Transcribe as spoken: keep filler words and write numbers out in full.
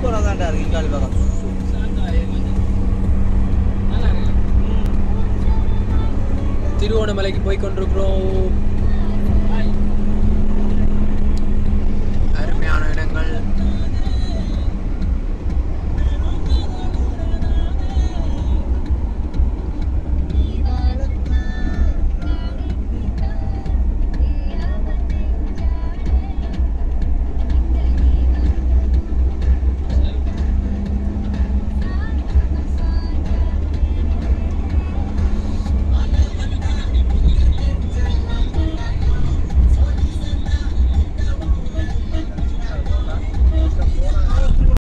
சூப்பரா தான்டா இருக்கு இங்காலி பக்கம். திருவோணமலைக்கு போய் கொண்டிருக்கிறோம்.